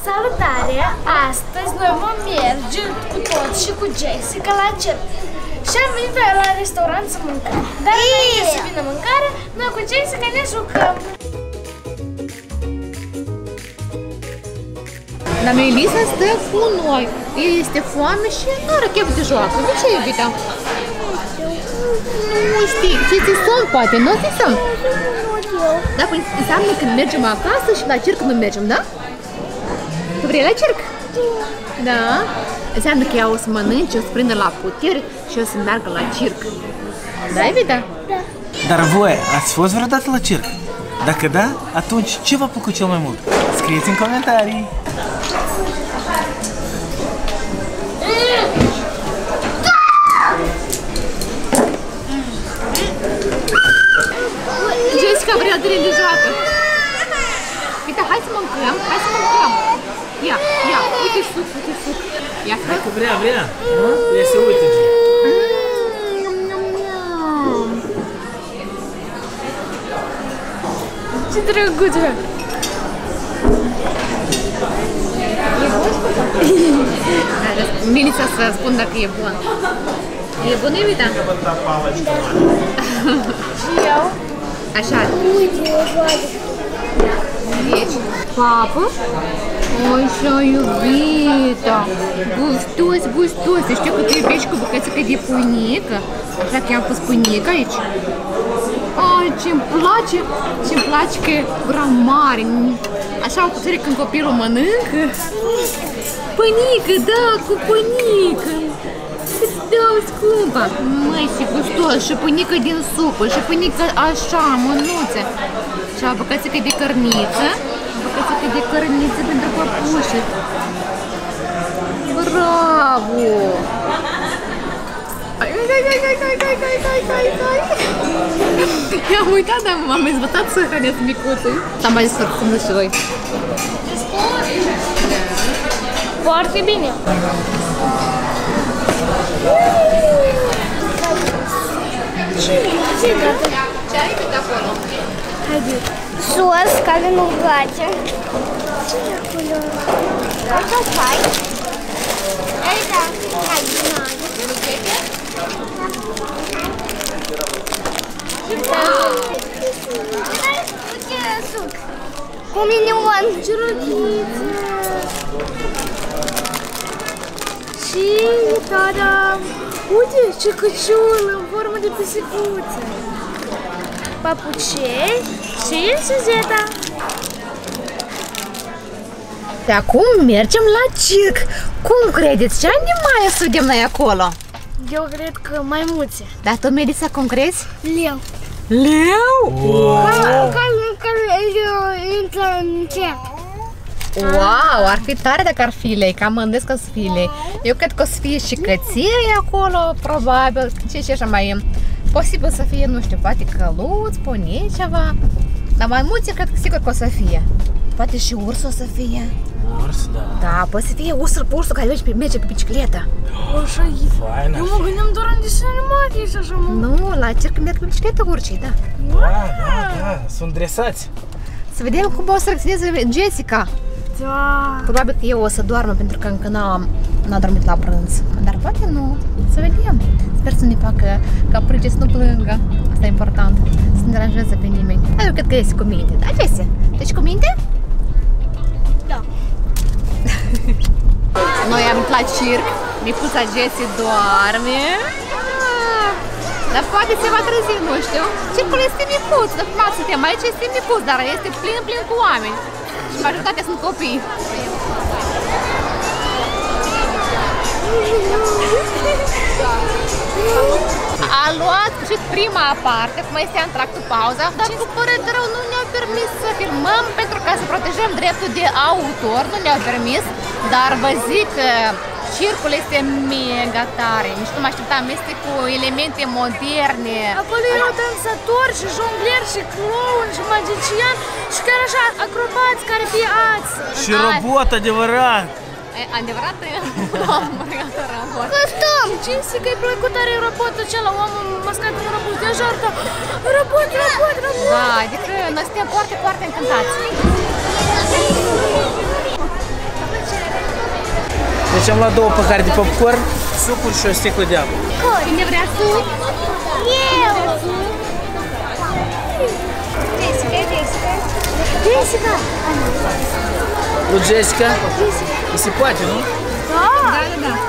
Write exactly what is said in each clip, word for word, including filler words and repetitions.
Salutare! Astăzi noi vom merge cu toți și cu Jessica la circ. Și am venit la restaurant să mâncăm. Dar înainte să vină mâncare, noi cu Jessica ne jucăm. Dar Melissa stă cu noi. Ea este foame și nu are chef de joacă. De ce, iubita? Nu știi. Ți-ți somn, poate? Nu ți somn? Da, păi înseamnă când mergem acasă și la circ nu mergem, da? Tu vrei la circ? Da. Înseamnă că ea o să mănânce, o să prindă la puteri și o să meargă la circ. Da, iubita? Da. Dar voi ați fost vreodată la circ? Dacă da, atunci ce v-a plăcut cel mai mult? Scrieți în comentarii! Jessica vrea de de joacă. Uite, hai să mâncăm, hai să mâncăm. Ia, ia, uite suc, uite suc. Ia, hai că vrea, vrea. Ia să uite. Ce drăguță! Melissa să spun dacă e bun. E bun, iubita? Și eu? Așa. Uite, o joacă. Deci, papă? Așa, iubita. Gustos, gustos. Știu că tu iubești cu bucățică de pâinică. Așa că i-am pus pâinică aici. Ai, ce-mi place, ce-mi place că e gura mare. Așa o putere când copilul mănâncă. Pâinică, da, cu pâinică. Îți dau scumpa. Măi, și gustos, și pâinică din supă, și pâinică așa, mânuțe. Și o bucățică de cărniță. Bucățică de cărniță pentru păpușe. Bravo! Ai, ai, ai, ai, ai, ai, ai, ai, ai, ai. I-am uitat, dar m-am învățat să hrănesc micuțul. S-am mai zis să țină și voi. Foarte bine! Ce? Ce gata? Ce ai cât acolo? Haide! Sos care nu place. Ce e acolo? Asta fai? Ei, da! Hai, banane! Suc! Cu minion! Ce rochiță! Și tada! Uite ce căciul în formă de pisicuță! Papucei și suzeta! De acum mergem la circ! Cum credeți? Ce animale să vedem noi acolo? Eu cred că maimuțe. Dar tu, Melissa, cum crezi? Leu. Leu? Wow! Care intră în ce? Wow, ar fi tare dacă ar fi lei, cam mândesc că o să fie lei. Eu cred că o să fie și căței acolo, probabil, ce și așa mai e. Posibil să fie, nu știu, poate căluți, ponei, ceva. Dar maimuțe cred că sigur că o să fie. Poate și urs o să fie. Urs, da. Da, poate să fie ursul, ursul care merge pe, merge pe bicicletă. Așa e. Eu mă gândeam doar în desene animate și așa, mă. Nu, la circ merg pe bicicletă urcii, da. Da, da, da, sunt dresați. Să vedem cum o să reacționeze Jessica. Da. Probabil că eu o să doarmă pentru că încă n-am n-a dormit la prânz. Dar poate nu. Să vedem. Sper să ne facă caprice, să nu plângă. Asta e important. Să nu deranjeze pe nimeni. Dar eu cred că este cu minte. Da, Jessie? Deci cu minte? Da. Noi am venit la circ. Micuța Jessie doarme. Dar poate se va trezi, nu știu. Circul este micuț. De fapt, suntem aici, este micuț, dar este plin, plin cu oameni. Și majoritatea sunt copii. A luat și prima parte, cum este în tractul pauza, dar cu părere de rău nu ne-au permis să filmăm pentru ca să protejăm dreptul de autor, nu ne-au permis, dar vă zic că circul este mega tare, nici nu mă așteptam, este cu elemente moderne. Acolo erau dansatori și jonglieri și clown și magician și chiar așa acrobați care piați. Și robot adevărat! Adevărat, am robot. Custom! Jessica, îi plăcut tare robotul acela, omul mascat în robot de jartă. Robot, robot, robot! Da, adică noi suntem foarte, foarte încântați. Deci am luat două păhare de popcorn, sucuri și o sticlă de apă. Cine vrea suc? Eu! Jessica, Jessica. Jessica! Lui Jessica? Îi se poate, nu? Da! Da, da, da.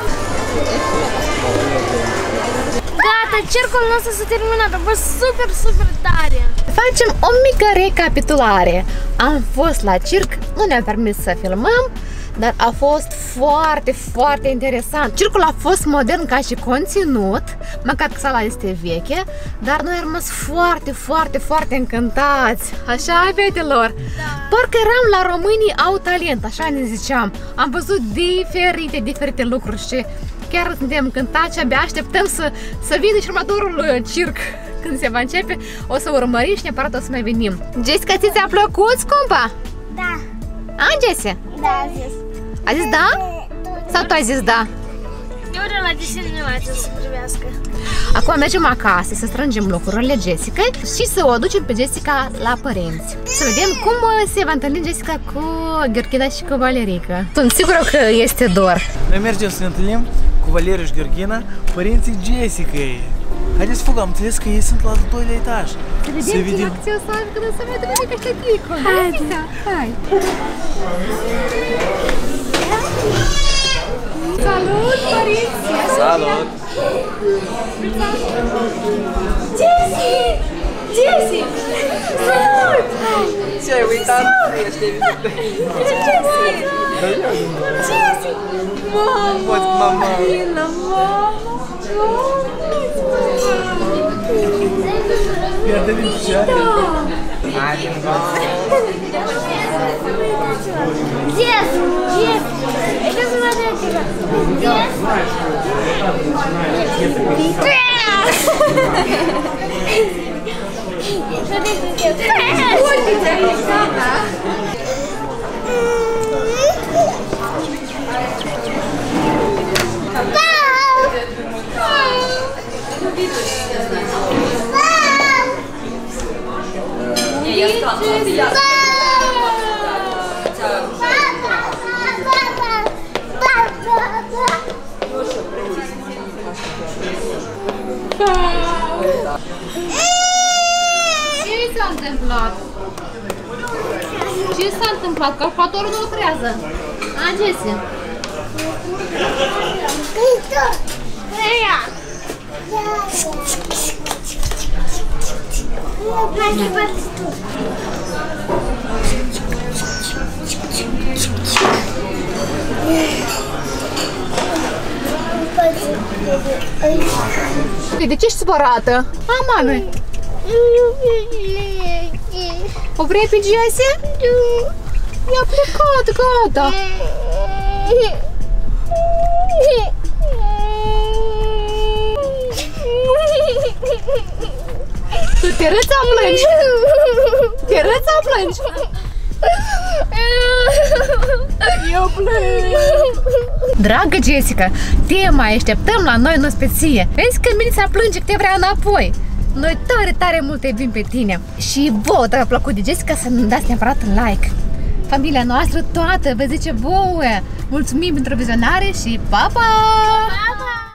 Gata, cercul nostru s-a terminat, a fost super, super tare! Facem o mică recapitulare. Am fost la circ, nu ne-am permis să filmăm, dar a fost foarte, foarte interesant. Circul a fost modern ca și conținut, măcar că sala este veche, dar noi am rămas foarte, foarte, foarte încântați. Așa, fetelor? Da. Parcă eram la Românii au talent, așa ne ziceam. Am văzut diferite, diferite lucruri și chiar suntem încântați și abia așteptăm să, să vină și următorul circ. Când se va începe, o să urmărim și neapărat o să mai venim. Jessica, ți ți-a plăcut, scumpa? Da! A, Jessie? Da, a zis. A zis da? Sau tu ai zis da? Eu vreau la desene animate să privească. Acum mergem acasă să strângem lucrurile Jessica și să o aducem pe Jessica la părinți. Să vedem cum se va întâlni Jessica cu Gheorghina și cu Valerica. Sunt sigură că este dor. Noi mergem să ne întâlnim cu Valeriu și Gheorghina, părinții Jessicăi. Haideți, fugă, am înțeles că ei sunt la al doilea etaj. Să vedem ce reacție o să aibă când o să vedem mica ștătică. Hai! Hai! Salut, părinți! Salut! Jessie! Jessie! Salut! Ce-ai uitat? Ești evident. Jessie! Jessie! Mamă! Mamă! Pierde din picioare. Hai, din gol. Jess! Jess! Это смотрите! Jess! Ce s-a întâmplat? Ce s-a întâmplat? Calculatorul nu lucrează. A, Jessie? De ce ești supărată? A, mame! O vrei pe Jessie? I-a plecat, gata! Tu te râți sau plângi? Te râți sau plângi? Eu plâng! Dragă Jessica, te mai așteptăm la noi în ospeție. Vezi că Milița plânge că te vrea înapoi. Noi tare, tare mult te iubim pe tine. Și vouă, dacă v-a plăcut de Jessica, să ne dați neapărat un like. Familia noastră toată vă zice vouă. Mulțumim pentru vizionare și pa, pa! Papa!